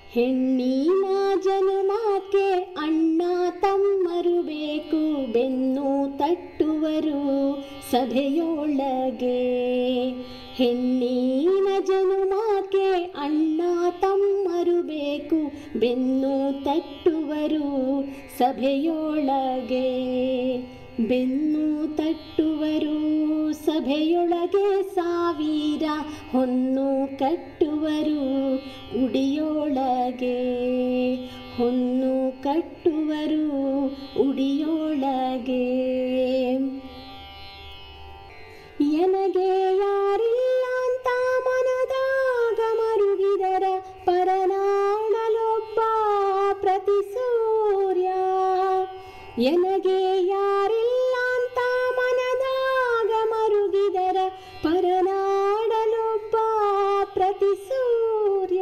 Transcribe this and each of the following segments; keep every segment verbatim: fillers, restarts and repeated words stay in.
ಹೆಣ್ಣಿನ ಜನುಮಕ್ಕೆ ಅಣ್ಣ ತಮ್ಮರು ಬೇಕು, ಬೆನ್ನು ತಟ್ಟುವರು ಸಭೆಯೊಳಗೆ. ಹೆಣ್ಣಿನ ಜನುಮಕ್ಕೆ ಅಣ್ಣ ತಮ್ಮರು ಬೇಕು, ಬೆನ್ನು ತಟ್ಟುವರು ಸಭೆಯೊಳಗೆ. ಬೆನ್ನು ತಟ್ಟುವರು ಸಭೆಯೊಳಗೆ, ಸಾವಿರ ಹೊನ್ನು ಕಟ್ಟುವರು ಉಡಿಯೊಳಗೆ. ಹೊನ್ನು ಕಟ್ಟುವರು ಉಡಿಯೊಳಗೆ. ಎನಗೆ ಯಾರಿಲ್ಲ ಅಂತ ಮನದಾಗ ಮರುಗಿದರ, ಪರನಾಡಲೊಬ್ಬ ಪ್ರತಿ ಸೂರ್ಯ. ಎನಗೆ ಯಾರಿಲ್ಲ ಅಂತ ಮನದಾಗ ಮರುಗಿದರ, ಪರನಾಡಲೊಬ್ಬ ಪ್ರತಿ ಸೂರ್ಯ.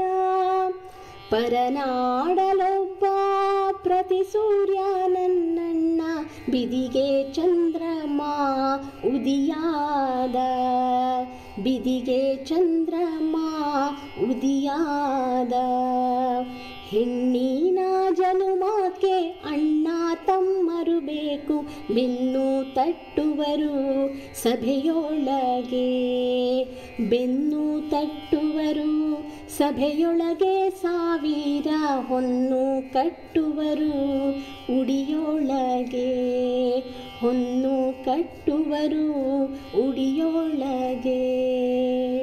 ಪರನಾಡಲೊಬ್ಬ ಪ್ರತಿ ಸೂರ್ಯ ನನ್ನಣ್ಣ, ಬಿದಿಗೆ ಚಂದ್ರಮ ಉದಿಯಾದ. ಬಿದಿಗೆ ಚಂದ್ರಮ ಉದಿಯಾದ. ಹೆಣ್ಣಿನ ಜನುಮಕ್ಕೆ ಅಣ್ಣ ತಮ್ಮರು ಬೇಕು, ಬೆನ್ನು ತಟ್ಟುವರು ಸಭೆಯೊಳಗೆ. ಬೆನ್ನು ತಟ್ಟುವರು ಸಭೆಯೊಳಗೆ, ಸಾವಿರ ಹೊನ್ನು ಕಟ್ಟುವರು ಉಡಿಯೊಳಗೆ. ಹೊನ್ನು ಕಟ್ಟುವರು ಉಡಿಯೊಳಗೆ.